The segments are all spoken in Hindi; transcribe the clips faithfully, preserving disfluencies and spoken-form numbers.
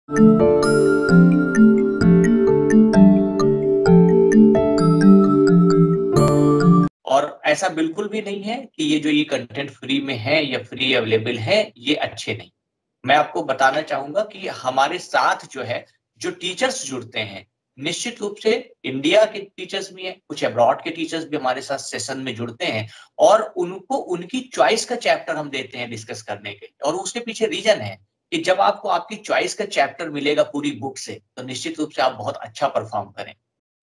और ऐसा बिल्कुल भी नहीं है कि ये जो ये कंटेंट फ्री में है या फ्री अवेलेबल है, ये अच्छे नहीं। मैं आपको बताना चाहूँगा कि हमारे साथ जो है, जो टीचर्स जुड़ते हैं, निश्चित रूप से इंडिया के टीचर्स भी हैं, कुछ अब्रॉड के टीचर्स भी हमारे साथ सेशन में जुड़ते हैं और उनको उनकी चॉइस का चैप्टर हम देते हैं डिस्कस करने के और उसके पीछे रीज़न है कि जब आपको आपकी चॉइस का चैप्टर मिलेगा पूरी बुक से, तो निश्चित रूप से आप बहुत अच्छा परफ़ॉर्म करें।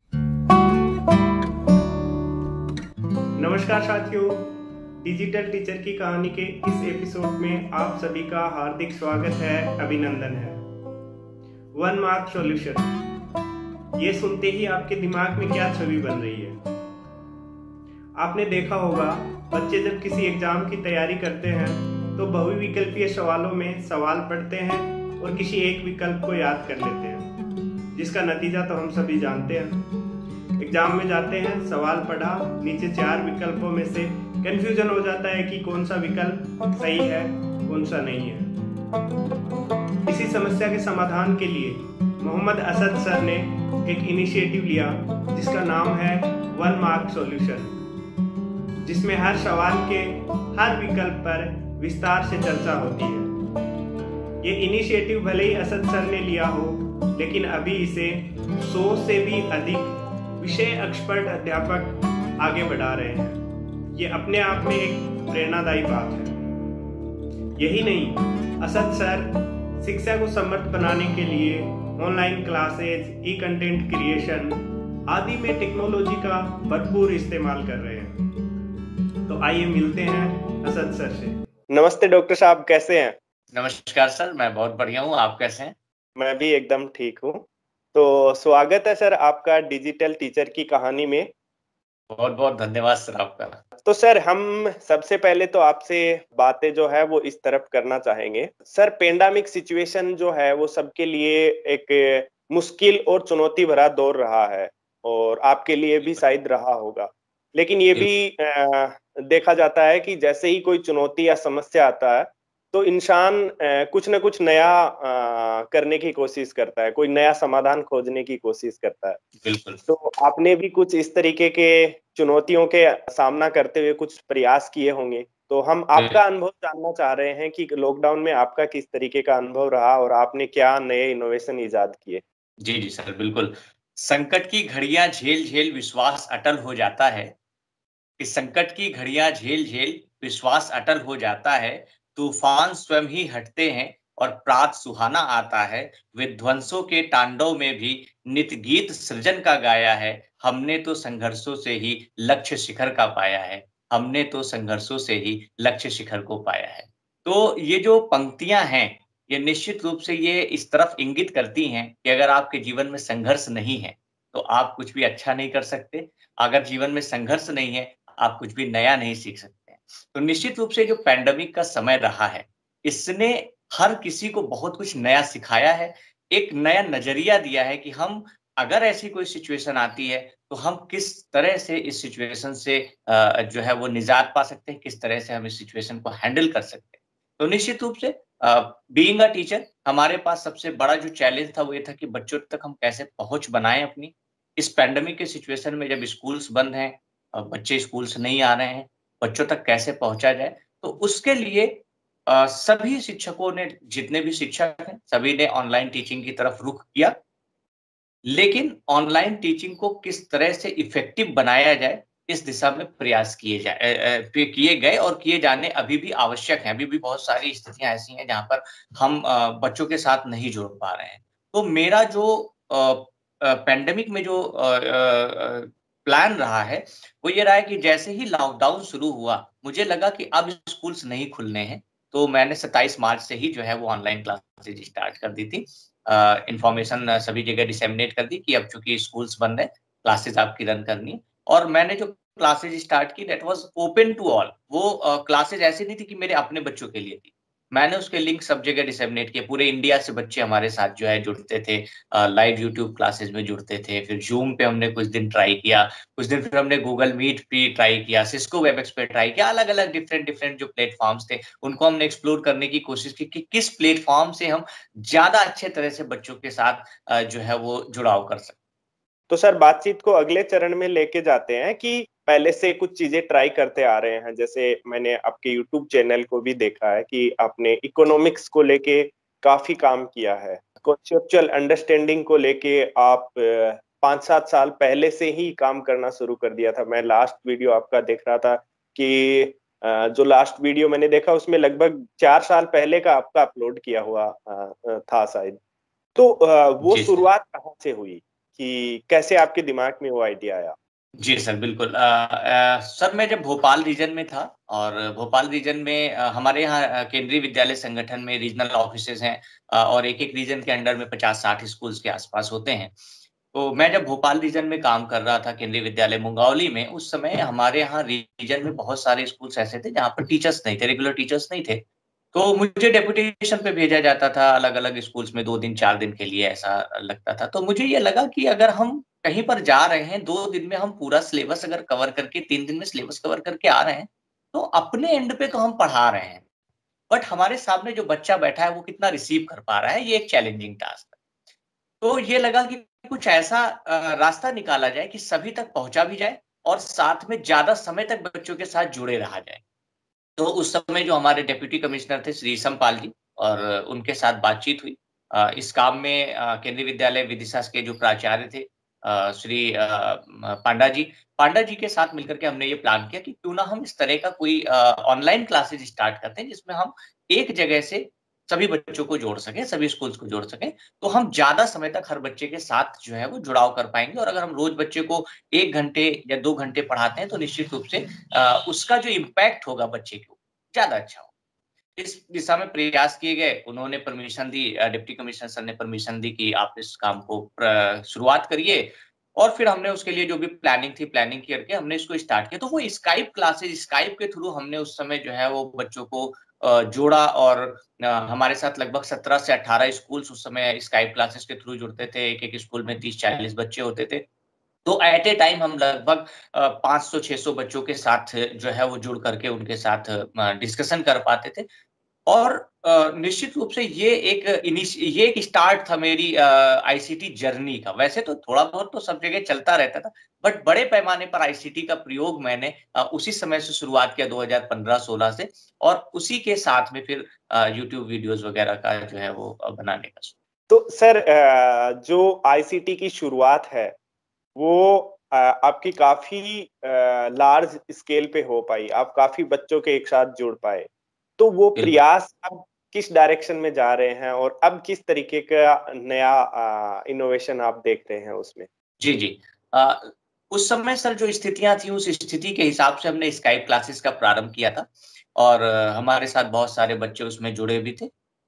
नमस्कार साथियों, डिजिटल टीचर की कहानी के इस एपिसोड में आप सभी का हार्दिक स्वागत है, अभिनंदन है। वन मार्क सॉल्यूशन, ये सुनते ही आपके दिमाग में क्या छवि बन रही है? आपने देखा होगा, बच्चे जब किसी एग्जाम की तैयारी करते हैं तो बहुविकल्पीय सवालों में सवाल पढ़ते हैं और किसी एक विकल्प को याद कर लेते हैं, जिसका नतीजा तो हम सभी जानते हैं। एग्जाम में जाते हैं, सवाल पढ़ा, नीचे चार विकल्पों में से कंफ्यूजन हो जाता है कि कौन सा विकल्प सही है, कौन सा नहीं है। इसी समस्या के समाधान के लिए मोहम्मद असद सर ने एक इनिशिएटिव लिया जिसका नाम है वन मार्क सॉल्यूशन, जिसमें हर सवाल के हर विकल्प पर विस्तार से चर्चा होती है। ये इनिशिएटिव भले ही असद सर ने लिया हो, लेकिन अभी इसे सौ से भी अधिक विषय एक्सपर्ट अध्यापक आगे बढ़ा रहे हैं। ये अपने आप में एक प्रेरणादायी बात है। यही नहीं, असद सर शिक्षा को समर्थ बनाने के लिए online classes, e content creation आदि में टेक्नोलॉजी का भरपूर इस्तेमाल कर रहे हैं। तो आइए मिलते हैं असद सर से। नमस्ते डॉक्टर साहब, कैसे हैं? नमस्कार सर, मैं बहुत बढ़िया हूँ, आप कैसे हैं? मैं भी एकदम ठीक हूँ। तो स्वागत है सर आपका डिजिटल टीचर की कहानी में। बहुत बहुत धन्यवाद सर आपका। तो सर, हम सबसे पहले तो आपसे बातें जो है वो इस तरफ करना चाहेंगे। सर, पेंडेमिक सिचुएशन जो है वो सबके लिए एक मुश्किल और चुनौती भरा दौर रहा है और आपके लिए भी शायद रहा होगा। लेकिन ये भी आ, देखा जाता है कि जैसे ही कोई चुनौती या समस्या आता है तो इंसान कुछ न कुछ नया आ, करने की कोशिश करता है, कोई नया समाधान खोजने की कोशिश करता है। बिल्कुल। तो आपने भी कुछ इस तरीके के चुनौतियों के सामना करते हुए कुछ प्रयास किए होंगे, तो हम आपका अनुभव जानना चाह रहे हैं कि लॉकडाउन में आपका किस तरीके का अनुभव रहा और आपने क्या नए इनोवेशन इजाद किए? जी जी सर, बिल्कुल। संकट की घड़ियां झेल झेल विश्वास अटल हो जाता है। इस संकट की घड़ियां झेल झेल विश्वास अटल हो जाता है। तूफान स्वयं ही हटते हैं और प्रात सुहाना आता है। विध्वंसों के तांडव में भी नित गीत सृजन का गाया है। हमने तो संघर्षों से ही लक्ष्य शिखर का पाया है। हमने तो संघर्षों से ही लक्ष्य शिखर को पाया है। तो ये जो पंक्तियां हैं, ये निश्चित रूप से ये इस तरफ इंगित करती हैं कि अगर आपके जीवन में संघर्ष नहीं है, तो आप कुछ भी अच्छा नहीं कर सकते। अगर जीवन में संघर्ष नहीं है, आप कुछ भी नया नहीं सीख सकते। तो निश्चित रूप से जो पैंडेमिक का समय रहा है, इसने हर किसी को बहुत कुछ नया सिखाया है, एक नया नज़रिया दिया है कि हम अगर ऐसी कोई सिचुएशन आती है, तो हम किस तरह से इस सिचुएशन से अ, जो है वो निजात पा सकते हैं, किस तरह से हम इस सिचुएशन को हैंडल कर सकते हैं। तो निश्चित रूप से अ, बीइंग अ टीचर, हमारे पास सबसे बड़ा जो चैलेंज था वो ये था कि बच्चों तक हम कैसे पहुँच बनाएँ अपनी। इस पैंडेमिक के सिचुएशन में जब स्कूल्स बंद हैं, अ, बच्चे स्कूल से नहीं आ रहे हैं, बच्चों तक कैसे पहुँचा जाए? तो उसके लिए अ, सभी शिक्षकों ने, जितने भी शिक्षक हैं, सभी ने ऑनलाइन टीचिंग की तरफ रुख किया। लेकिन ऑनलाइन टीचिंग को किस तरह से इफ़ेक्टिव बनाया जाए, इस दिशा में प्रयास किए जाए अ अ, किए गए और किए जाने अभी भी आवश्यक हैं। अभी भी बहुत सारी स्थितियाँ ऐसी हैं जहाँ पर हम अ, बच्चों के साथ नहीं जुड़ पा रहे हैं। तो मेरा जो अ अ, पैंडेमिक में जो अ अ अ, प्लान रहा है, वो ये रहा है कि जैसे ही लॉकडाउन शुरू हुआ, मुझे लगा कि अब स्कूल्स नहीं खुलने हैं, तो मैंने सत्ताईस मार्च से ही जो है वो ऑनलाइन क्लासेज़ स्टार्ट कर दी थी। अ, इन्फॉर्मेशन सभी जगह डिसेमिनेट कर दी कि अब चूँकि स्कूल्स बंद हैं, क्लासेज़ आपकी रन करनी है और मैंने जो क्लासेज़ स्टार्ट की that was open to all. वो अ, क्लासेज़ ऐसी नहीं थी कि मेरे अपने बच्चों के लिए थी। मैंने उसके लिंक सब जगह डिसेमिनेट किए। पूरे इंडिया से बच्चे हमारे साथ जो है जुड़ते थे, लाइव यूट्यूब क्लासेस में जुड़ते थे। फिर ज़ूम पे हमने कुछ दिन ट्राई किया, कुछ दिन फिर हमने गूगल मीट भी ट्राई किया, सिस्को वेबएक्स पे ट्राई किया। अलग-अलग डिफरेंट डिफरेंट जो प्लेटफ़ॉर्म्स थे, उनको हमने एक्सप्लोर करने की कोशिश की कि किस प्लेटफ़ॉर्म से हम ज़्यादा अच्छे तरह से बच्चों के साथ अ, जो है वो जुड़ाव कर सकते। तो सर बातचीत को अगले चरण में लेके जाते हैं कि पहले से कुछ चीजें ट्राई करते आ रहे हैं। जैसे मैंने आपके यूट्यूब चैनल को भी देखा है कि आपने इकोनॉमिक्स को लेके काफी काम किया है। कॉन्सेप्चुअल अंडरस्टैंडिंग को लेके आप पाँच सात साल पहले से ही काम करना शुरू कर दिया था। मैं लास्ट वीडियो आपका देख रहा था कि जो लास्ट वीडियो मैंने देखा उसमें लगभग चार साल पहले का आपका अपलोड किया हुआ था शायद। तो वो जी सर। शुरुआत कहाँ से हुई कि कैसे आपके दिमाग में वो आइडिया आया? जी सर, बिल्कुल। अ अ, सर मैं जब भोपाल रीजन में था और भोपाल रीजन में अ, हमारे यहाँ अ, केंद्रीय विद्यालय संगठन में रीजनल ऑफिसेज़ हैं अ, और एक-एक रीजन के अंडर में पचास साठ स्कूल्स के आस-पास होते हैं। तो मैं जब भोपाल रीजन में काम कर रहा था केंद्रीय विद्यालय मुंगावली में, उस समय हमारे यहाँ रीजन में बहुत सारे स्कूल्स ऐसे थे जहाँ पर टीचर्स नहीं थे, रेगुलर टीचर्स नहीं थे। तो मुझे डेपुटेशन पे भेजा जाता था अलग-अलग स्कूल्स में दो दिन, चार दिन के लिए ऐसा लगता था। तो मुझे ये लगा कि अगर हम कहीं पर जा रहे हैं, दो दिन में हम पूरा सिलेबस अगर कवर करके तीन दिन में सिलेबस कवर करके आ रहे हैं, तो अपने एंड पे तो हम पढ़ा रहे हैं। बट हमारे सामने जो बच्चा बैठा है, वो कितना रिसीव कर पा रहा है, ये एक चैलेंजिंग टास्क है। तो ये लगा कि कुछ ऐसा अ, रास्ता निकाला जाए कि सभी तक पहुँचा भी जाए और साथ में ज़्यादा समय तक बच्चों के साथ जुड़े रहा जाए। तो उस समय जो हमारे डिप्टी कमिश्नर थे श्री समपाल जी और उनके साथ बातचीत हुई। अ, इस काम में अ, केंद्रीय विद्यालय विदिशा के जो प्राचार्य थे अ, श्री अ, म पांडा जी, पांडा जी के साथ मिलकर के हमने ये प्लान किया कि क्यों ना हम इस तरह का कोई अ, ऑनलाइन क्लासेस स्टार्ट करते हैं जिसमें हम एक जगह से सभी बच्चों को जोड़ सकें, सभी स्कूल्स को जोड़ सकें। तो हम ज़्यादा समय तक हर बच्चे के साथ जो है वो जुड़ाव कर पाएँगे और अगर हम रोज़ बच्चे को एक घंटे या दो घंटे पढ़ाते हैं तो निश्चित रूप से अ, उसका जो इम्पैक्ट होगा बच्चे के ऊपर ज़्यादा अच्छा हो। इस दिशा में प्रयास किए गए, उन्होंने परमिशन दी अ, डिप्टी कमिश्नर सर ने परमिशन दी कि आप इस काम को प्र शुरुआत करिए और फिर हमने उसके लिए जो भी प्लानिंग थी, प्लानिंग करके हमने इसको स्टार्ट किया। तो वो स्काइप क्लासेस, स्काइप के थ्रू हमने उस समय जो है वो बच्चों को अ, जोड़ा और अ, हमारे साथ लगभग सत्रह से अठारह स्कूल्स उस समय स्काइप क्लासेस के थ्रू जुड़ते थे। एक-एक स्कूल में तीस चालीस बच्चे होते थे। तो एट ए टाइम हम लगभग अ, पाँच सौ छह सौ बच्चों के साथ जो है वो जुड़ करके उनके साथ अ, डिस्कशन कर पाते थे। और अ, निश्चित रूप से ये एक इनिश ये एक स्टार्ट था मेरी अ, आईसीटी जर्नी का। वैसे तो थोड़ा बहुत तो सब जगह चलता रहता था, बट बड़े पैमाने पर आईसीटी का प्रयोग मैंने अ, उसी समय से शुरुआत किया दो हज़ार पंद्रह सोलह से और उसी के साथ में फिर अ, यूट्यूब वीडियोज़ वगैरह का जो है वो अ, बनाने का। तो सर अ, जो आईसीटी की शुरुआत है, वो अ, आपकी काफ़ी अ, लार्ज स्केल पे हो पाई। आप काफ़ी बच्चों के एक साथ जुड़ पाए। तो वो बिल्कुल। प्रयास अब किस डायरेक्शन में जा रहे हैं और अब किस तरीके का नया अ, इनोवेशन आप देख रहे हैं उसमें? जी, जी। अ, उस समय सर जो स्थितियाँ थी, उस स्थिति के हिसाब से हमने स्काइप क्लासेस का प्रारंभ किया था और अ, हमारे साथ बहुत सारे बच्चे उसमें जुड़े भी थे।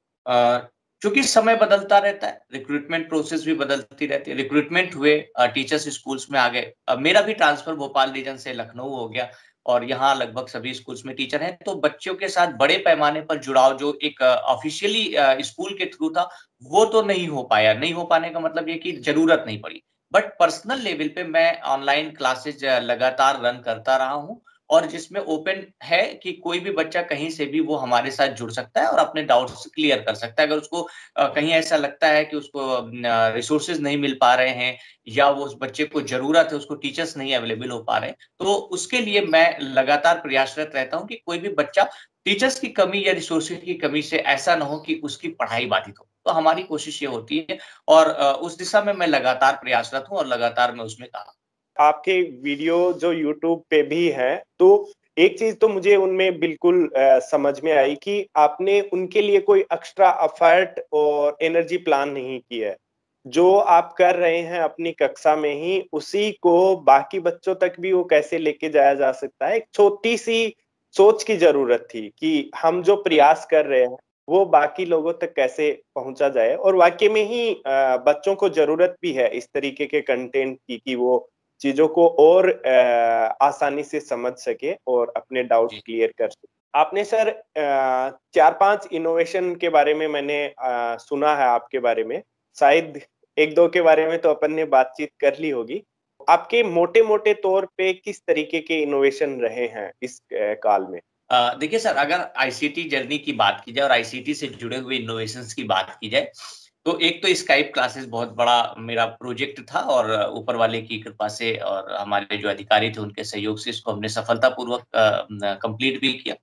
अ, चूँकि समय बदलता रहता है, रिक्रूटमेंट प्रोसेस भी बदलती रहती है। रिक्रूटमेंट हुए अ, टीचर्स स्कूल्स में आ गए। अ, मेरा भी ट्रांसफ़र भोपाल रीजन से लखनऊ हो गया और यहाँ लगभग सभी स्कूल्स में टीचर हैं, तो बच्चों के साथ बड़े पैमाने पर जुड़ाव जो एक ऑफ़िशियली अ, स्कूल के थ्रू था, वो तो नहीं हो पाया। नहीं हो पाने का मतलब ये कि ज़रूरत नहीं पड़ी। बट पर्सनल लेवल पे मैं ऑनलाइन क्लासेज़ लगातार रन करता रहा हूँ और जिसमें ओपन है कि कोई भी बच्चा कहीं से भी वो हमारे साथ जुड़ सकता है और अपने डाउट्स क्लियर कर सकता है। अगर उसको अ, कहीं ऐसा लगता है कि उसको न रिसोर्सेज़ नहीं मिल पा रहे हैं या वो उस बच्चे को ज़रूरत है, उसको टीचर्स नहीं अवेलेबल हो पा रहे हैं, तो उसके लिए मैं लगातार प्रयासरत रहता हूँ कि कोई भी बच्चा टीचर्स की कमी या रिसोर्सेज़ की कमी से ऐसा ना हो कि उसकी पढ़ाई बाधित हो। तो हमारी कोशिश ये होती है और अ, उस दिशा में मैं लगातार प्रयासरत हूँ और लगातार मैं उसमें काम आपके वीडियो जो यूट्यूब पे भी हैं, तो एक चीज़ तो मुझे उनमें बिल्कुल अ, समझ में आई कि आपने उनके लिए कोई एक्स्ट्रा एफर्ट और एनर्जी प्लान नहीं की है। जो आप कर रहे हैं अपनी कक्षा में ही, उसी को बाकी बच्चों तक भी वो कैसे लेके जाया जा सकता है। एक छोटी-सी सोच की ज़रूरत थी कि हम जो प्रयास कर रहे हैं, वो बाकी लोगों तक कैसे पहुँचा जाए और वाक़ई में ही अ, बच्चों को ज़रूरत भी है इस तरीके के कंटेंट की कि वो चीज़ों को और अ, आसानी से समझ सके और अपने डाउट्स जी। क्लियर कर सके। आपने सर चार पांच इनोवेशन के बारे में मैंने आ, सुना है आपके बारे में, शायद एक दो के बारे में तो अपन ने बातचीत कर ली होगी। आपके मोटे मोटे तौर पे किस तरीके के इनोवेशन रहे हैं इस काल में? देखिए सर, अगर आईसीटी जर्नी की बात की जाए और आईसीटी से जुड़े हुए इनोवेशंस की बात की जाए, तो एक तो स्काइप क्लासेस बहुत बड़ा मेरा प्रोजेक्ट था और ऊपर वाले की कृपा से और हमारे जो अधिकारी थे उनके सहयोग से इसको हमने सफलतापूर्वक कंप्लीट भी किया।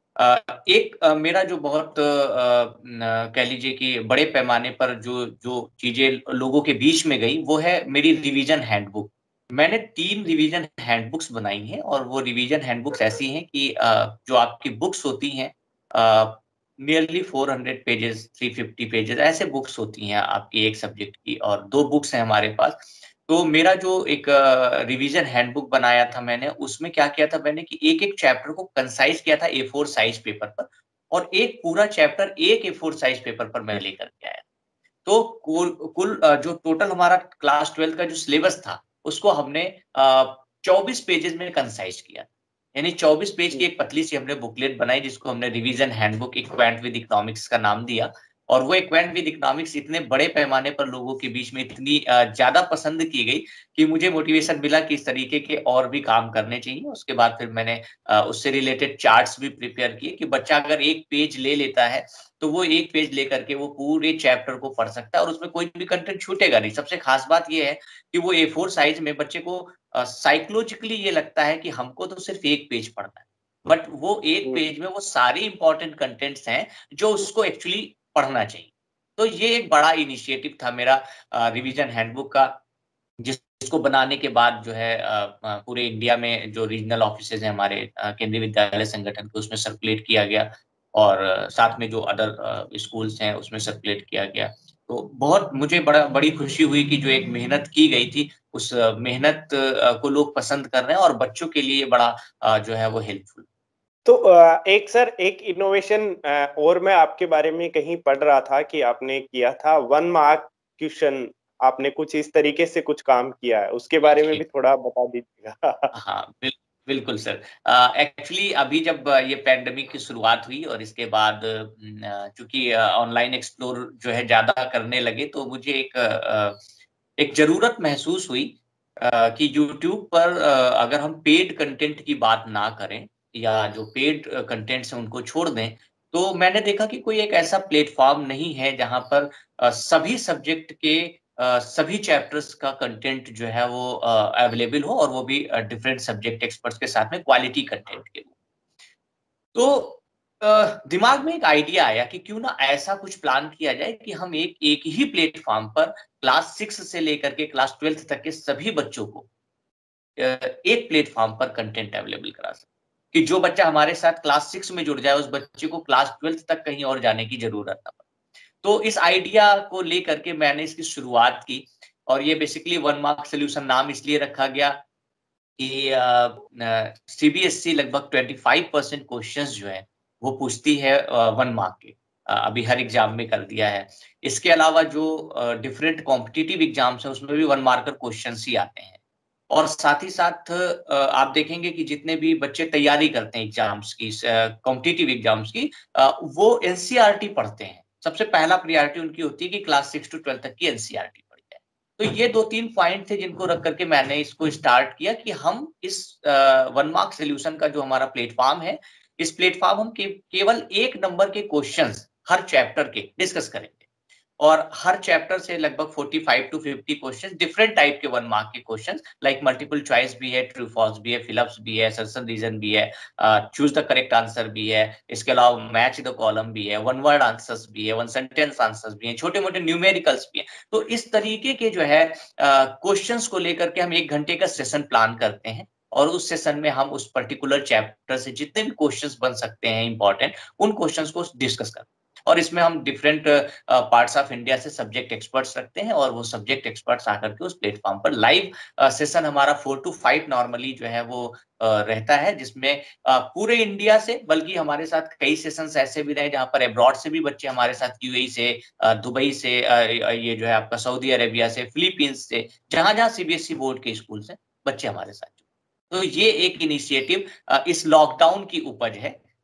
एक मेरा जो बहुत कह लीजिए कि बड़े पैमाने पर जो जो चीजें लोगों के बीच में गई, वो है मेरी रिवीजन हैंडबुक। मैंने तीन रिवीजन हैंडबुक्स बनाई हैं और वो रिवीजन हैंडबुक्स ऐसी हैं कि जो आपकी बुक्स होती हैं नियरली चार सौ पेजेस, तीन सौ पचास पेजेस ऐसे बुक्स होती हैं आपकी एक सब्जेक्ट की, और दो बुक्स हैं हमारे पास। तो मेरा जो एक रिवीजन हैंडबुक बनाया था मैंने, उसमें क्या किया था मैंने कि एक-एक चैप्टर को कंसाइज किया था ए फोर साइज पेपर पर, और एक पूरा चैप्टर एक ए फोर साइज पेपर पर मैं लेकर के आया। तो कुल कुल जो टोटल हमारा क्लास ट्वेल्थ का जो सिलेबस था, उसको हमने चौबीस पेजेस में कंसाइज किया। यानी चौबीस पेज की एक पतली सी हमने बुकलेट बनाई जिसको हमने revision handbook equant with economics का नाम दिया। और वो इक्वांट विद इकोनॉमिक्स इतने बड़े पैमाने पर लोगों के बीच में इतनी ज्यादा पसंद की गई कि मुझे मोटिवेशन मिला कि इस तरीके के और भी काम करने चाहिए। उसके बाद फिर मैंने उससे रिलेटेड चार्ट्स भी प्रिपेयर किए कि बच्चा अगर एक पेज ले लेता है तो वो एक पेज लेकर के वो पूरे चैप्टर को पढ़ सकता है और उसमें कोई भी कंटेंट छूटेगा नहीं। सबसे खास बात ये है कि वो ए फोर साइज में बच्चे को साइकोलॉजिकली ये लगता है कि हमको तो सिर्फ एक पेज पढ़ना है, बट वो एक पेज में वो सारे इंपॉर्टेंट कंटेंट्स हैं जो उसको एक्चुअली पढ़ना चाहिए। तो ये एक बड़ा इनिशिएटिव था मेरा रिवीजन हैंडबुक का, जिसको बनाने के बाद जो है पूरे इंडिया में जो रीजनल ऑफिसेज हैं हमारे केंद्रीय विद्यालय संगठन के, उसमें सर्कुलेट किया गया और साथ में जो अदर स्कूल्स हैं उसमें सर्कुलेट किया गया। तो बहुत मुझे बड़ा बड़ी खुशी हुई कि जो एक मेहनत की गई थी, उस मेहनत को लोग पसंद कर रहे हैं और बच्चों के लिए बड़ा जो है वो हेल्पफुल। तो एक सर एक इनोवेशन और मैं आपके बारे में कहीं पढ़ रहा था कि आपने किया था वन मार्क क्वेश्चन, आपने कुछ इस तरीके से कुछ काम किया है, उसके बारे में भी थोड़ा बता दीजिएगा। हाँ बिल, बिल्कुल सर। एक्चुअली अभी जब ये पैंडेमिक की शुरुआत हुई और इसके बाद चूंकि ऑनलाइन एक्सप्लोर जो है ज्यादा करने लगे, तो मुझे एक एक जरूरत महसूस हुई कि यूट्यूब पर अगर हम पेड कंटेंट की बात ना करें या जो पेड कंटेंट्स हैं उनको छोड़ दें, तो मैंने देखा कि कोई एक ऐसा प्लेटफॉर्म नहीं है जहां पर सभी सब्जेक्ट के सभी चैप्टर्स का कंटेंट जो है वो अवेलेबल हो और वो भी डिफरेंट सब्जेक्ट एक्सपर्ट्स के साथ में क्वालिटी कंटेंट के। तो दिमाग में एक आइडिया आया कि क्यों ना ऐसा कुछ प्लान किया जाए कि हम एक एक ही प्लेटफॉर्म पर क्लास सिक्स से लेकर के क्लास ट्वेल्थ तक के सभी बच्चों को एक प्लेटफॉर्म पर कंटेंट अवेलेबल करा सके, कि जो बच्चा हमारे साथ क्लास सिक्स में जुड़ जाए उस बच्चे को क्लास ट्वेल्थ तक कहीं और जाने की जरूरत ना पड़े। तो इस आइडिया को लेकर के मैंने इसकी शुरुआत की और ये बेसिकली वन मार्क सोल्यूशन नाम इसलिए रखा गया कि सीबीएसई लगभग पच्चीस परसेंट क्वेश्चंस जो है वो पूछती है वन मार्क के, अभी हर एग्जाम में कर दिया है। इसके अलावा जो डिफरेंट कॉम्पिटिटिव एग्जाम्स हैं उसमें भी वन मार्कर क्वेश्चंस ही आते हैं। और साथ ही साथ आप देखेंगे कि जितने भी बच्चे तैयारी करते हैं एग्जाम्स की, कॉम्पिटिटिव एग्जाम्स की, वो एनसीईआरटी पढ़ते हैं। सबसे पहला प्रायोरिटी उनकी होती है कि क्लास सिक्स टू ट्वेल्थ तक की एनसीईआरटी पढ़ी जाए। तो ये दो तीन पॉइंट थे जिनको रख करके मैंने इसको स्टार्ट किया कि हम इस वन मार्क सोल्यूशन का जो हमारा प्लेटफॉर्म है, इस प्लेटफॉर्म हम के, केवल एक नंबर के क्वेश्चंस हर चैप्टर के डिस्कस करेंगे और हर चैप्टर से लगभग पैंतालीस टू पचास क्वेश्चंस, डिफरेंट टाइप के वन मार्क के क्वेश्चंस, लाइक मल्टीपल चॉइस भी है, ट्रू फॉल्स भी है, फिलअप्स भी है, असर्शन रीजन भी है, चूज द करेक्ट आंसर भी है, इसके अलावा मैच द कॉलम भी है, वन वर्ड आंसर्स भी है, वन सेंटेंस आंसर्स भी है, छोटे मोटे न्यूमेरिकल्स भी है। तो इस तरीके के जो है क्वेश्चंस को लेकर के हम एक घंटे का सेशन प्लान करते हैं और उस सेशन में हम उस पर्टिकुलर चैप्टर से जितने भी क्वेश्चंस बन सकते हैं इंपॉर्टेंट, उन क्वेश्चंस को डिस्कस करते हैं। और इसमें हम डिफरेंट पार्ट्स ऑफ इंडिया से सब्जेक्ट एक्सपर्ट्स रखते हैं और वो सब्जेक्ट एक्सपर्ट्स आकर के उस प्लेटफॉर्म पर लाइव सेशन हमारा फोर टू फाइव नॉर्मली जो है वो रहता है, जिसमें पूरे इंडिया से, बल्कि हमारे साथ कई सेशंस ऐसे भी रहे जहां पर अब्रॉड से भी बच्चे हमारे साथ, यूएई से, दुबई से, ये जो है आपका सऊदी अरेबिया से, फिलीपींस से, जहां जहां सीबीएसई बोर्ड के स्कूल से बच्चे हमारे साथ। तो ये एक इनिशिएटिव इस लॉकडाउन की उपज है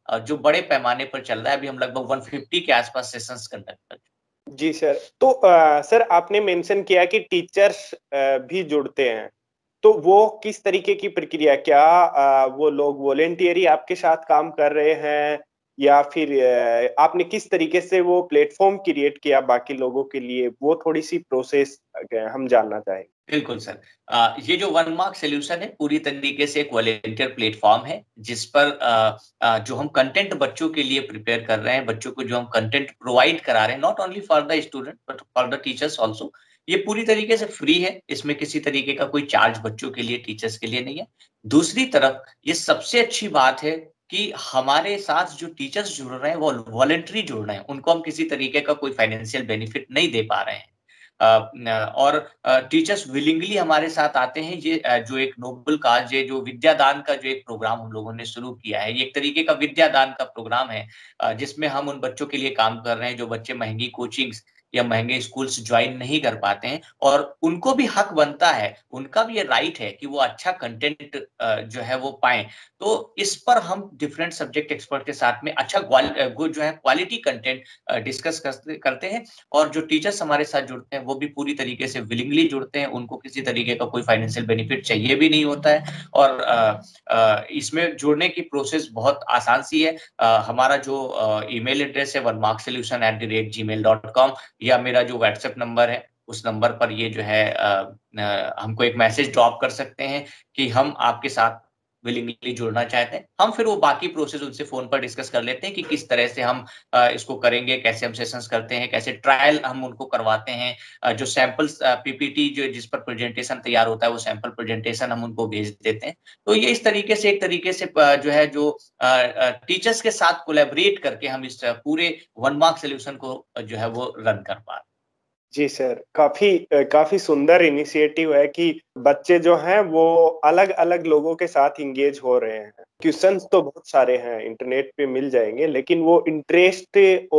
जो बड़े पैमाने पर चल रहा है। अभी हम लगभग एक सौ पचास के आसपास सेशंस कंडक्ट कर रहे हैं। जी सर, तो आ, सर आपने मेंशन किया कि टीचर्स भी जुड़ते हैं, तो वो किस तरीके की प्रक्रिया, क्या आ, वो लोग वॉलेंटियरी आपके साथ काम कर रहे हैं, या फिर आ, आपने किस तरीके से वो प्लेटफॉर्म क्रिएट किया बाकी लोगों के लिए, वो थोड़ी सी प्रोसेस हम जानना चाहेंगे। बिल्कुल सर, आ, ये जो वन मार्क सोल्यूशन है पूरी तरीके से एक वॉलेंटियर प्लेटफॉर्म है, जिस पर आ, आ, जो हम कंटेंट बच्चों के लिए प्रिपेयर कर रहे हैं, बच्चों को जो हम कंटेंट प्रोवाइड करा रहे हैं, not only for the student but for the teachers also, ये पूरी तरीके से फ्री है। इसमें किसी तरीके का कोई चार्ज बच्चों के लिए, टीचर्स के लिए नहीं है। दूसरी तरफ ये सबसे अच्छी बात है कि हमारे साथ जो टीचर्स जुड़ रहे हैं वो वॉलंटरी जुड़ रहे हैं, उनको हम किसी तरीके का कोई फाइनेंशियल बेनिफिट नहीं दे पा रहे हैं। और टीचर्स विलिंगली हमारे साथ आते हैं। ये जो एक नोबल काज, ये जो विद्यादान का जो एक प्रोग्राम हम लोगों ने शुरू किया है, ये एक तरीके का विद्यादान का प्रोग्राम है, जिसमें हम उन बच्चों के लिए काम कर रहे हैं जो बच्चे महंगी कोचिंग्स या महंगे स्कूल्स ज्वाइन नहीं कर पाते हैं, और उनको भी हक बनता है, उनका भी ये राइट है कि वो अच्छा कंटेंट जो है वो पाएं। तो इस पर हम डिफरेंट सब्जेक्ट एक्सपर्ट के साथ में अच्छा जो है क्वालिटी कंटेंट डिस्कस करते हैं, और जो टीचर्स हमारे साथ जुड़ते हैं वो भी पूरी तरीके से विलिंगली जुड़ते हैं। उनको किसी तरीके का कोई फाइनेंशियल बेनिफिट चाहिए भी नहीं होता है, और आ, आ, इसमें जुड़ने की प्रोसेस बहुत आसान सी है। आ, हमारा जो ईमेल एड्रेस है one mark solution at the rate Gmail dot com, या मेरा जो व्हाट्सएप नंबर है उस नंबर पर ये जो है आ, आ, हमको एक मैसेज ड्रॉप कर सकते हैं कि हम आपके साथ विलिंगली जुड़ना चाहते हैं। हम फिर वो बाकी प्रोसेस उनसे फोन पर डिस्कस कर लेते हैं कि किस तरह से हम इसको करेंगे, कैसे हम सेशंस करते हैं, कैसे ट्रायल हम उनको करवाते हैं, जो सैंपल्स पीपीटी जो जिस पर प्रेजेंटेशन तैयार होता है वो सैंपल प्रेजेंटेशन हम उनको भेज देते हैं। तो ये इस तरीके से एक तरीके से जो है जो टीचर्स के साथ कोलैबोरेट करके हम इस पूरे वन मार्क सोल्यूशन को जो है वो रन कर पा रहे हैं। जी सर, काफी काफी सुंदर इनिशिएटिव है कि बच्चे जो हैं वो अलग अलग लोगों के साथ इंगेज हो रहे हैं। क्वेश्चंस तो बहुत सारे हैं, इंटरनेट पे मिल जाएंगे, लेकिन वो इंटरेस्ट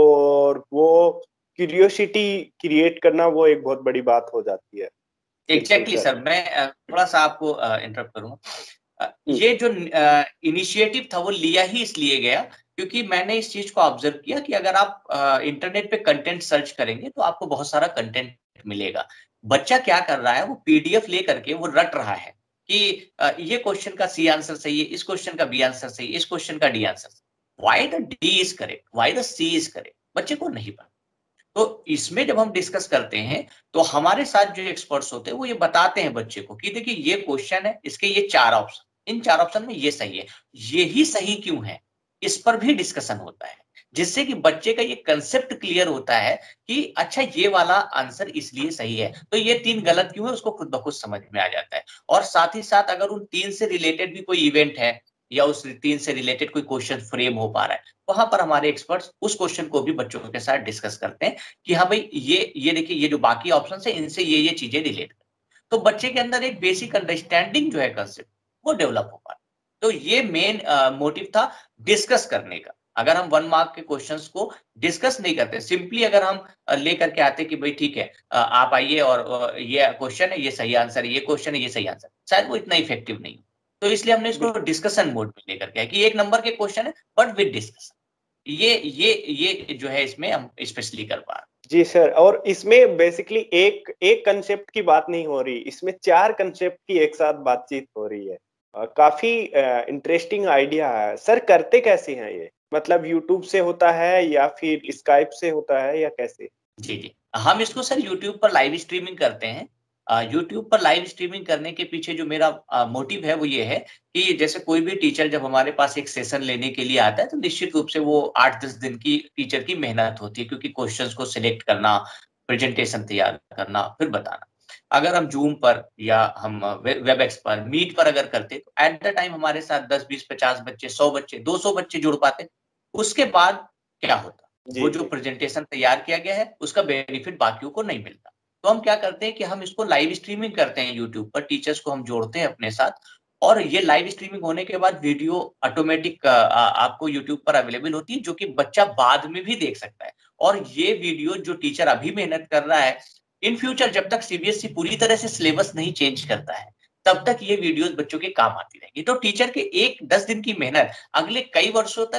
और वो क्यूरियोसिटी क्रिएट करना वो एक बहुत बड़ी बात हो जाती है। एग्जैक्टली सर, मैं थोड़ा सा आपको इंटरप्ट करूंगा। ये जो इनिशिएटिव था वो लिया ही इसलिए गया क्योंकि मैंने इस चीज को ऑब्जर्व किया कि अगर आप इंटरनेट पे कंटेंट सर्च करेंगे तो आपको बहुत सारा कंटेंट मिलेगा। बच्चा क्या कर रहा है, वो पीडीएफ ले करके वो रट रहा है कि ये क्वेश्चन का सी आंसर सही है, इस क्वेश्चन का बी आंसर सही है, इस क्वेश्चन का D answer. Why the D is correct, why the C is correct, बच्चे को नहीं पता। तो इसमें जब हम डिस्कस करते हैं तो हमारे साथ जो एक्सपर्ट्स होते हैं वो ये बताते हैं बच्चे को कि देखिए ये क्वेश्चन है, इसके ये चार ऑप्शन, इन चार ऑप्शन में ये सही है, ये ही सही क्यों है, इस पर भी डिस्कशन होता है, जिससे कि बच्चे का ये कंसेप्ट क्लियर होता है कि अच्छा ये वाला आंसर इसलिए सही है, तो ये तीन गलत क्यों है उसको खुद ब खुद समझ में आ जाता है। और साथ ही साथ अगर उन तीन से रिलेटेड भी कोई इवेंट है या उस तीन से रिलेटेड कोई क्वेश्चन फ्रेम हो पा रहा है, वहां पर हमारे एक्सपर्ट्स उस क्वेश्चन को भी बच्चों के साथ डिस्कस करते हैं कि हाँ भाई ये ये देखिए ये जो बाकी ऑप्शन है इनसे ये ये चीजें रिलेट कर, तो बच्चे के अंदर एक बेसिक अंडरस्टैंडिंग जो है कंसेप्ट वो डेवलप हो पा रहा है। तो ये मेन मोटिव था डिस्कस करने का। अगर हम वन मार्क के क्वेश्चंस को डिस्कस नहीं करते, सिंपली अगर हम लेकर के आते कि भाई ठीक है आप आइए और ये क्वेश्चन है, ये सही आंसर है, ये क्वेश्चन है, ये सही आंसर, शायद वो इतना इफेक्टिव नहीं। तो इसलिए हमने इसको डिस्कशन मोड में लेकर के कि एक नंबर के क्वेश्चन है बट विद डिस्कशन। ये ये ये जो है इसमें हम स्पेशली कर पा रहे हैं। जी सर, और इसमें बेसिकली एक एक कंसेप्ट की बात नहीं हो रही, इसमें चार कंसेप्ट की एक साथ बातचीत हो रही है। uh, काफी इंटरेस्टिंग uh, आइडिया है सर। करते कैसे हैं ये, मतलब यूट्यूब से होता है या फिर स्काइप से होता है या कैसे? जी जी, हम इसको सर यूट्यूब पर लाइव स्ट्रीमिंग करते हैं। यूट्यूब uh, पर लाइव स्ट्रीमिंग करने के पीछे जो मेरा मोटिव uh, है वो ये है कि जैसे कोई भी टीचर जब हमारे पास एक सेशन लेने के लिए आता है तो निश्चित रूप से वो आठ दस दिन की टीचर की मेहनत होती है, क्योंकि क्वेश्चंस को सिलेक्ट करना, प्रेजेंटेशन तैयार करना, फिर बताना। अगर हम जूम पर या हम वेबएक्स पर, मीट पर अगर करते तो एट द टाइम हमारे साथ दस बीस पचास बच्चे, सौ बच्चे, दो सौ बच्चे जुड़ पाते। उसके बाद क्या होता, वो जो प्रेजेंटेशन तैयार किया गया है उसका बेनिफिट बाकियों को नहीं मिलता। तो हम क्या करते हैं कि हम इसको लाइव स्ट्रीमिंग करते हैं यूट्यूब पर, टीचर्स को हम जोड़ते हैं अपने साथ, और ये लाइव स्ट्रीमिंग होने के बाद वीडियो ऑटोमेटिक आपको यूट्यूब पर अवेलेबल होती है, जो कि बच्चा बाद में भी देख सकता है। और ये वीडियो जो टीचर अभी मेहनत कर रहा है, इन फ्यूचर जब तक सीबीएसई पूरी तरह से सिलेबस नहीं चेंज करता है तब तक ये वीडियोस बच्चों के काम आती रहेंगी। तो टीचर के एक दस दिन की मेहनत अगले कई वर्षों तक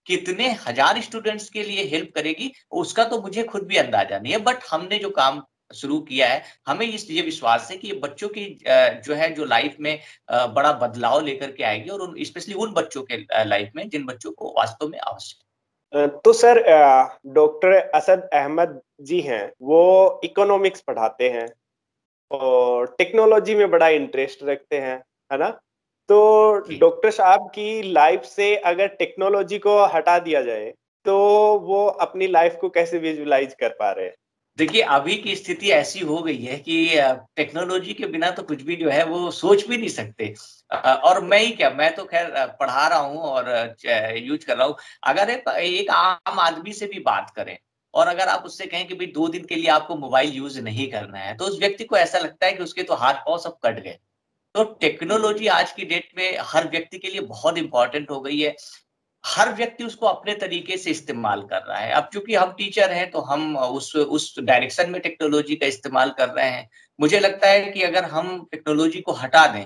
कितने हजार स्टूडेंट्स के लिए हेल्प करेगी उसका तो मुझे खुद भी अंदाजा नहीं है, बट हमने जो काम शुरू किया है, हमें इस ये विश्वास है कि ये बच्चों की जो है जो लाइफ में बड़ा बदलाव लेकर के आएगी, और उन स्पेशली उन बच्चों के लाइफ में जिन बच्चों को वास्तव में आवश्यक। तो सर डॉक्टर असद अहमद जी हैं, वो इकोनॉमिक्स पढ़ाते हैं और टेक्नोलॉजी में बड़ा इंटरेस्ट रखते हैं, है ना? तो डॉक्टर साहब की लाइफ से अगर टेक्नोलॉजी को हटा दिया जाए तो वो अपनी लाइफ को कैसे विजुलाइज कर पा रहे हैं? देखिए, अभी की स्थिति ऐसी हो गई है कि टेक्नोलॉजी के बिना तो कुछ भी जो है वो सोच भी नहीं सकते। और मैं ही क्या, मैं तो खैर पढ़ा रहा हूँ और यूज कर रहा हूँ। अगर एक, एक आम आदमी से भी बात करें और अगर आप उससे कहें कि भाई दो दिन के लिए आपको मोबाइल यूज नहीं करना है, तो उस व्यक्ति को ऐसा लगता है कि उसके तो हाथ पांव सब कट गए। तो टेक्नोलॉजी आज की डेट में हर व्यक्ति के लिए बहुत इंपॉर्टेंट हो गई है। हर व्यक्ति उसको अपने तरीके से इस्तेमाल कर रहा है। अब चूंकि हम टीचर हैं तो हम उस उस डायरेक्शन में टेक्नोलॉजी का इस्तेमाल कर रहे हैं। मुझे लगता है कि अगर हम टेक्नोलॉजी को हटा दें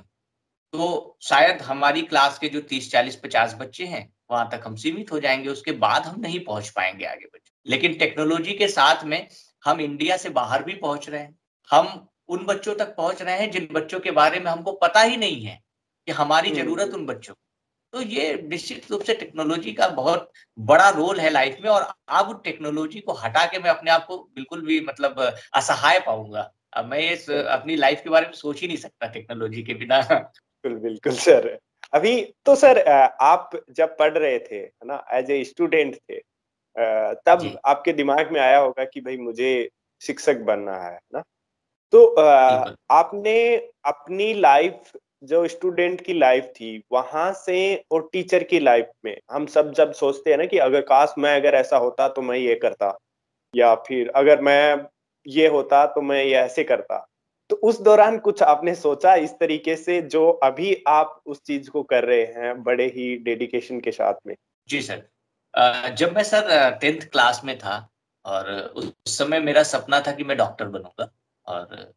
तो शायद हमारी क्लास के जो तीस चालीस पचास बच्चे हैं वहां तक हम सीमित हो जाएंगे, उसके बाद हम नहीं पहुंच पाएंगे आगे बच्चे। लेकिन टेक्नोलॉजी के साथ में हम इंडिया से बाहर भी पहुंच रहे हैं। हम उन बच्चों तक पहुंच रहे हैं जिन बच्चों के बारे में हमको पता ही नहीं है कि हमारी जरूरत उन बच्चों। तो ये निश्चित रूप से टेक्नोलॉजी का बहुत बड़ा रोल है लाइफ में, और अब टेक्नोलॉजी को हटा के मैं अपने आप को बिल्कुल भी मतलब असहाय पाऊंगा। अब मैं इस अपनी लाइफ के बारे में सोच ही नहीं सकता टेक्नोलॉजी के बिना। बिल्कुल बिल्कुल सर। अभी तो सर आप जब पढ़ रहे थे, है ना, एज ए स्टूडेंट थे, तब आपके दिमाग में आया होगा कि भाई मुझे शिक्षक बनना है ना? तो आपने अपनी लाइफ, जो स्टूडेंट की लाइफ थी, वहां से और टीचर की लाइफ में, हम सब जब सोचते हैं ना कि अगर काश मैं अगर ऐसा होता तो मैं ये करता, या फिर अगर मैं ये होता तो मैं ये ऐसे करता, तो उस दौरान कुछ आपने सोचा इस तरीके से जो अभी आप उस चीज को कर रहे हैं बड़े ही डेडिकेशन के साथ में? जी सर, जब मैं सर टेंथ क्लास में था और उस समय मेरा सपना था कि मैं डॉक्टर बनूंगा, और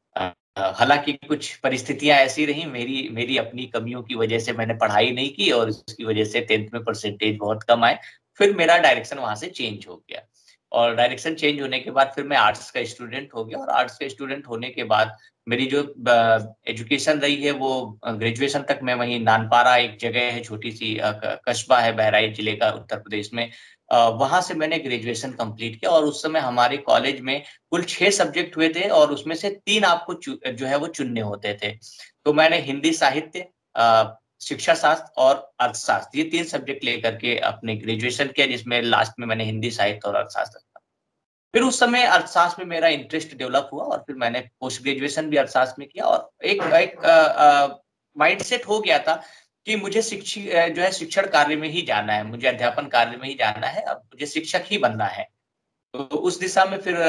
हालांकि कुछ परिस्थितियां ऐसी रही, मेरी मेरी अपनी कमियों की वजह से मैंने पढ़ाई नहीं की और इसकी वजह से टेंथ में परसेंटेज बहुत कम आए। फिर मेरा डायरेक्शन वहां से चेंज हो गया, और डायरेक्शन चेंज होने के बाद फिर मैं आर्ट्स का स्टूडेंट हो गया, और आर्ट्स का स्टूडेंट होने के बाद मेरी जो एजुकेशन रही है वो ग्रेजुएशन तक मैं वहीं नानपारा, एक जगह है छोटी सी कस्बा है बहराइच जिले का उत्तर प्रदेश में, वहां से मैंने ग्रेजुएशन कंप्लीट किया। और उस समय हमारे कॉलेज में कुल छह सब्जेक्ट हुए थे और उसमें से तीन आपको जो है वो चुनने होते थे। तो मैंने हिंदी साहित्य, शिक्षा शास्त्र और अर्थशास्त्र, ये तीन सब्जेक्ट लेकर के अपने ग्रेजुएशन किया, जिसमें लास्ट में मैंने हिंदी साहित्य और अर्थशास्त्र। फिर उस समय अर्थशास्त्र में मेरा इंटरेस्ट डेवलप हुआ और फिर मैंने पोस्ट ग्रेजुएशन भी अर्थशास्त्र में किया, और एक एक माइंडसेट हो गया था कि मुझे शिक्षक जो है शिक्षण कार्य में ही जाना है, मुझे अध्यापन कार्य में ही जाना है, अब मुझे शिक्षक ही बनना है। तो उस दिशा में फिर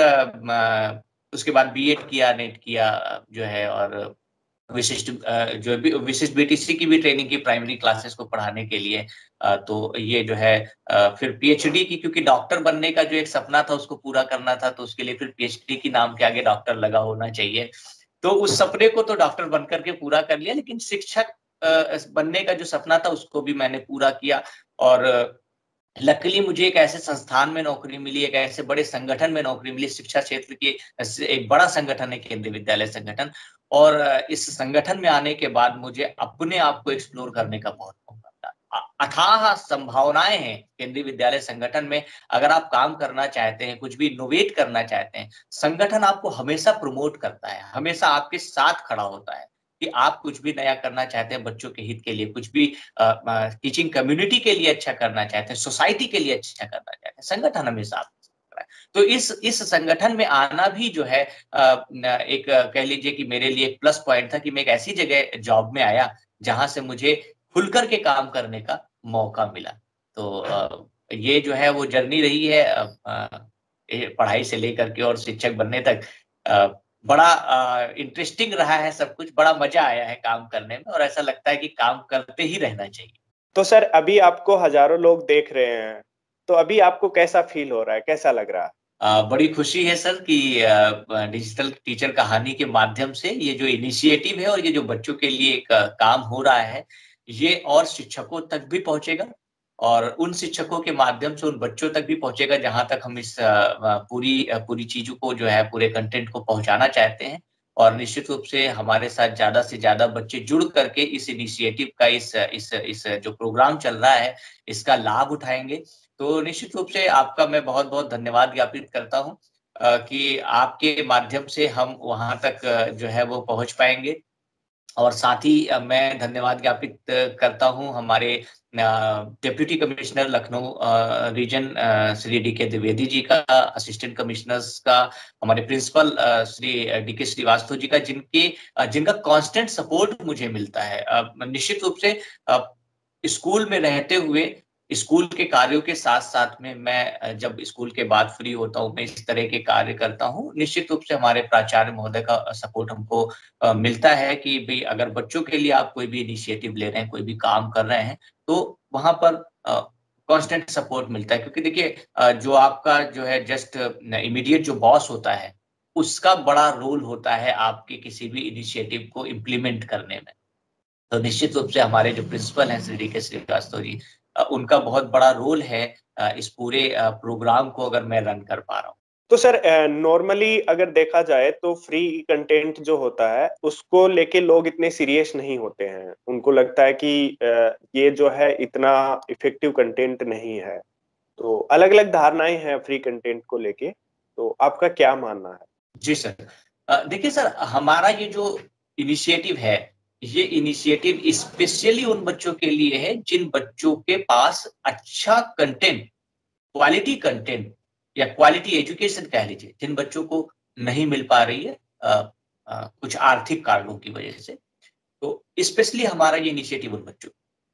उसके बाद बीएड किया, नेट किया जो है, और विशिष्ट जो विशिष्ट बीटीसी की भी ट्रेनिंग की प्राइमरी क्लासेस को पढ़ाने के लिए। तो ये जो है फिर पीएचडी की, क्योंकि डॉक्टर बनने का जो एक सपना था उसको पूरा करना था, तो उसके लिए फिर पीएचडी की नाम के आगे डॉक्टर लगा होना चाहिए। तो उस सपने को तो डॉक्टर बन करके पूरा कर लिया, लेकिन शिक्षक बनने का जो सपना था उसको भी मैंने पूरा किया। और लकीली मुझे एक ऐसे संस्थान में नौकरी मिली, एक ऐसे बड़े संगठन में नौकरी मिली, शिक्षा क्षेत्र की एक बड़ा संगठन है केंद्रीय विद्यालय संगठन, और इस संगठन में आने के बाद मुझे अपने आप को एक्सप्लोर करने का बहुत मौका मिला। अथाह संभावनाएं हैं केंद्रीय विद्यालय संगठन में। अगर आप काम करना चाहते हैं, कुछ भी इनोवेट करना चाहते हैं, संगठन आपको हमेशा प्रमोट करता है, हमेशा आपके साथ खड़ा होता है कि आप कुछ भी नया करना चाहते हैं, बच्चों के हित के लिए, कुछ भी टीचिंग कम्युनिटी के लिए अच्छा करना चाहते हैं, सोसाइटी के लिए अच्छा करना चाहते हैं, संगठन हमेशा आपके साथ खड़ा है। तो इस इस संगठन में आना भी जो है एक कह लीजिए कि मेरे लिए एक प्लस पॉइंट था कि मैं एक ऐसी जगह जॉब में आया जहां से मुझे खुलकर के काम करने का मौका मिला। तो ये जो है वो जर्नी रही है पढ़ाई से लेकर के और शिक्षक बनने तक। बड़ा इंटरेस्टिंग रहा है सब कुछ, बड़ा मजा आया है काम करने में, और ऐसा लगता है कि काम करते ही रहना चाहिए। तो सर अभी आपको हजारों लोग देख रहे हैं, तो अभी आपको कैसा फील हो रहा है, कैसा लग रहा है? आ, बड़ी खुशी है सर कि डिजिटल टीचर कहानी के माध्यम से ये जो इनिशिएटिव है और ये जो बच्चों के लिए एक काम हो रहा है, ये और शिक्षकों तक भी पहुंचेगा, और उन शिक्षकों के माध्यम से उन बच्चों तक भी पहुंचेगा जहां तक हम इस पूरी पूरी चीजों को जो है पूरे कंटेंट को पहुंचाना चाहते हैं। और निश्चित रूप से हमारे साथ ज्यादा से ज्यादा बच्चे जुड़ करके इस इनिशिएटिव का इस इस इस जो प्रोग्राम चल रहा है इसका लाभ उठाएंगे। तो निश्चित रूप से आपका मैं बहुत बहुत धन्यवाद ज्ञापित करता हूं कि आपके माध्यम से हम वहां तक जो है वो पहुंच पाएंगे। और साथ ही मैं धन्यवाद ज्ञापित करता हूं हमारे deputy commissioner Lucknow region Shri D K Dwivedi जी का, असिस्टेंट कमिश्नर्स का, हमारे प्रिंसिपल श्री डी के श्रीवास्तव जी का, जिनके जिनका कांस्टेंट सपोर्ट मुझे मिलता है। निश्चित रूप से स्कूल में रहते हुए स्कूल के कार्यों के साथ साथ में मैं जब स्कूल के बाद फ्री होता हूँ मैं इस तरह के कार्य करता हूँ। निश्चित रूप से हमारे प्राचार्य महोदय का सपोर्ट हमको आ, मिलता है कि भाई अगर बच्चों के लिए आप कोई भी इनिशिएटिव ले रहे हैं, कोई भी काम कर रहे हैं, तो वहां पर कांस्टेंट सपोर्ट मिलता है। क्योंकि देखिए जो आपका जो है जस्ट इमीडिएट जो बॉस होता है उसका बड़ा रोल होता है आपके किसी भी इनिशिएटिव को इम्प्लीमेंट करने में। तो निश्चित रूप से हमारे जो प्रिंसिपल हैं श्री डी के श्रीवास्तव जी, उनका बहुत बड़ा रोल है इस पूरे प्रोग्राम को अगर मैं रन कर पा रहा हूँ। तो सर नॉर्मली अगर देखा जाए तो फ्री कंटेंट जो होता है उसको लेके लोग इतने सीरियस नहीं होते हैं, उनको लगता है कि ये जो है इतना इफेक्टिव कंटेंट नहीं है। तो अलग अलग धारणाएं हैं फ्री कंटेंट को लेके, तो आपका क्या मानना है? जी सर, देखिए सर, हमारा ये जो इनिशिएटिव है ये इनिशिएटिव स्पेशली उन बच्चों के लिए है जिन बच्चों के पास अच्छा कंटेंट, क्वालिटी कंटेंट या क्वालिटी एजुकेशन कह लीजिए, जिन बच्चों को नहीं मिल पा रही है आ, आ, कुछ आर्थिक कारणों की वजह से। तो स्पेशली हमारा ये इनिशिएटिव उन बच्चों,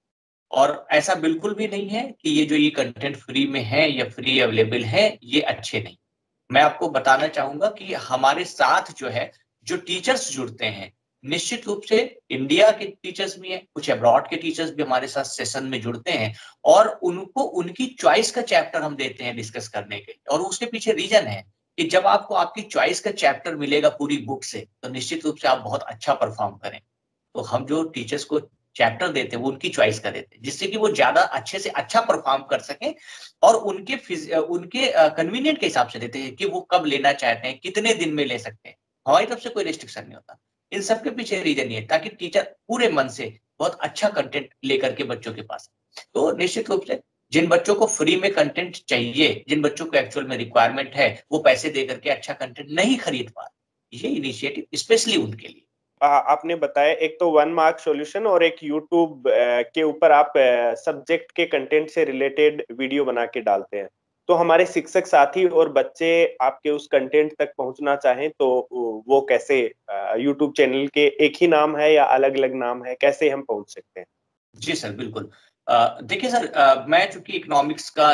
और ऐसा बिल्कुल भी नहीं है कि ये जो ये कंटेंट फ्री में है या फ्री अवेलेबल है ये अच्छे नहीं। मैं आपको बताना चाहूंगा कि हमारे साथ जो है जो टीचर्स जुड़ते हैं, निश्चित रूप से इंडिया के टीचर्स भी हैं, कुछ अब्रॉड के टीचर्स भी हमारे साथ सेशन में जुड़ते हैं, और उनको उनकी चॉइस का चैप्टर हम देते हैं डिस्कस करने के। और उसके पीछे रीजन है कि जब आपको आपकी चॉइस का चैप्टर मिलेगा पूरी बुक से तो निश्चित रूप से आप बहुत अच्छा परफॉर्म करें। तो हम जो टीचर्स को चैप्टर देते हैं वो उनकी चॉइस का देते हैं, जिससे कि वो ज्यादा अच्छे से अच्छा परफॉर्म कर सकें, और उनके उनके कन्वीनियंट के हिसाब से देते हैं कि वो कब लेना चाहते हैं, कितने दिन में ले सकते हैं। हमारी तरफ से कोई रिस्ट्रिक्शन नहीं होता। इन सब के पीछे रीजन ये है ताकि टीचर पूरे मन से बहुत अच्छा कंटेंट लेकर के बच्चों के पास। तो निश्चित रूप से जिन बच्चों को फ्री में कंटेंट चाहिए, जिन बच्चों को एक्चुअल में रिक्वायरमेंट है, वो पैसे दे करके अच्छा कंटेंट नहीं खरीद पा रहे, ये इनिशिएटिव स्पेशली उनके लिए। आ, आपने बताया एक तो वन मार्क सॉल्यूशन और एक यूट्यूब के ऊपर आप सब्जेक्ट के कंटेंट से रिलेटेड वीडियो बना के डालते हैं। तो हमारे शिक्षक साथी और बच्चे आपके उस कंटेंट तक पहुंचना चाहें तो वो कैसे, यूट्यूब चैनल के एक ही नाम है या अलग अलग नाम है, कैसे हम पहुंच सकते हैं? जी सर, बिल्कुल। देखिए सर, आ, मैं चूंकि इकोनॉमिक्स का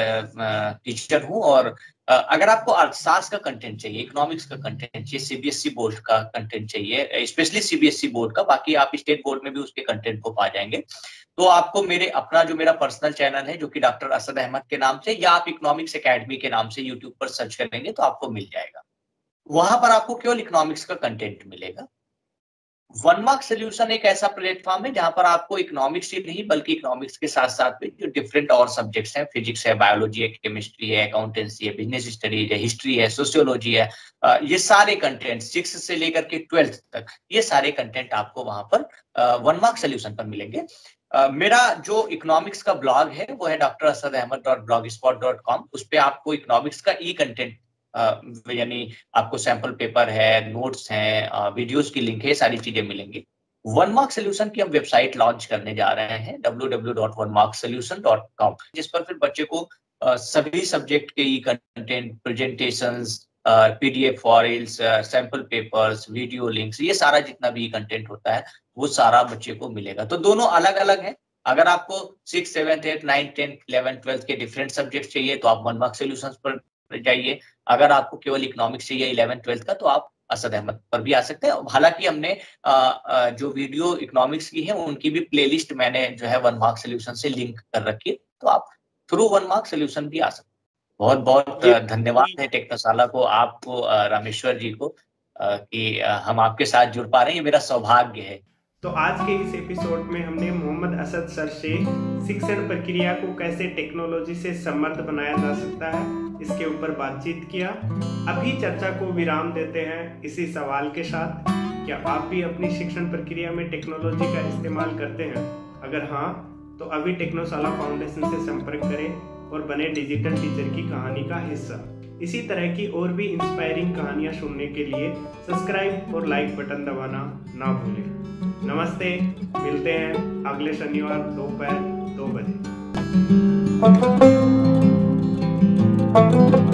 टीचर हूं, और आ, अगर आपको अर्थशास्त्र का कंटेंट चाहिए, इकोनॉमिक्स का कंटेंट चाहिए, सीबीएसई बोर्ड का कंटेंट चाहिए, स्पेशली सीबीएसई बोर्ड का, बाकी आप स्टेट बोर्ड में भी उसके कंटेंट को पा जाएंगे, तो आपको मेरे अपना जो मेरा पर्सनल चैनल है जो कि डॉक्टर असद अहमद के नाम से, या आप इकोनॉमिक्स एकेडमी के नाम से यूट्यूब पर सर्च करेंगे तो आपको मिल जाएगा। वहां पर आपको केवल इकोनॉमिक्स का कंटेंट मिलेगा। वन मार्क सोल्यूशन एक ऐसा प्लेटफॉर्म है जहां पर आपको इकोनॉमिक्स ही नहीं बल्कि इकोनॉमिक्स के साथ साथ में जो डिफरेंट और सब्जेक्ट्स हैं, फिजिक्स है, बायोलॉजी है, केमिस्ट्री है, अकाउंटेंसी है, बिजनेस स्टडीज है, हिस्ट्री है, सोशियोलॉजी है, ये सारे कंटेंट सिक्स से लेकर के ट्वेल्थ तक ये सारे कंटेंट आपको वहां पर वन मार्क सोल्यूशन पर मिलेंगे। Uh, मेरा जो इकोनॉमिक्स का ब्लॉग है वो है doctor Asad Ahmed dot blogspot dot com. उस पर आपको इकोनॉमिक्स का ई कंटेंट, यानी आपको सैंपल पेपर है, नोट्स हैं, वीडियोस की लिंक है, सारी चीजें मिलेंगी। वन मार्क सोल्यूशन की हम वेबसाइट लॉन्च करने जा रहे हैं W W W dot one mark solution dot com, जिस पर फिर बच्चे को uh, सभी सब्जेक्ट के e content, presentations, PDF files, sample papers, video links, ये सारा जितना भी कंटेंट होता है वो सारा बच्चे को मिलेगा। तो दोनों अलग अलग हैं। अगर आपको six seventh eight ninth tenth eleventh twelfth के डिफरेंट सब्जेक्ट चाहिए तो आप वन मार्क सोल्यूशंस पर जाइए। अगर आपको केवल इकोनॉमिक्स चाहिए इलेवेंथ ट्वेल्थ का तो आप असद अहमद पर भी आ सकते हैं। हालांकि हमने आ, आ, जो वीडियो इकोनॉमिक्स की है उनकी भी प्लेलिस्ट मैंने जो है वन मार्क सोल्यूशन से लिंक कर रखी है, तो आप थ्रू वन मार्क सोल्यूशन भी आ सकते हैं। बहुत बहुत धन्यवाद है टेक्नोशाला को, आपको, रामेश्वर जी को, कि हम आपके साथ जुड़ पा रहे हैं। ये मेरा सौभाग्य है। तो आज के इस एपिसोड में हमने मोहम्मद असद सर से शिक्षण प्रक्रिया को कैसे टेक्नोलॉजी से समृद्ध बनाया जा सकता है इसके ऊपर बातचीत किया। अभी चर्चा को विराम देते हैं इसी सवाल के साथ, क्या आप भी अपनी शिक्षण प्रक्रिया में टेक्नोलॉजी का इस्तेमाल करते हैं? अगर हाँ, तो अभी टेक्नोशाला फाउंडेशन से संपर्क करें और बने डिजिटल टीचर की कहानी का हिस्सा। इसी तरह की और भी इंस्पायरिंग कहानियां सुनने के लिए सब्सक्राइब और लाइक बटन दबाना ना भूलें। नमस्ते, मिलते हैं अगले शनिवार दोपहर दो बजे।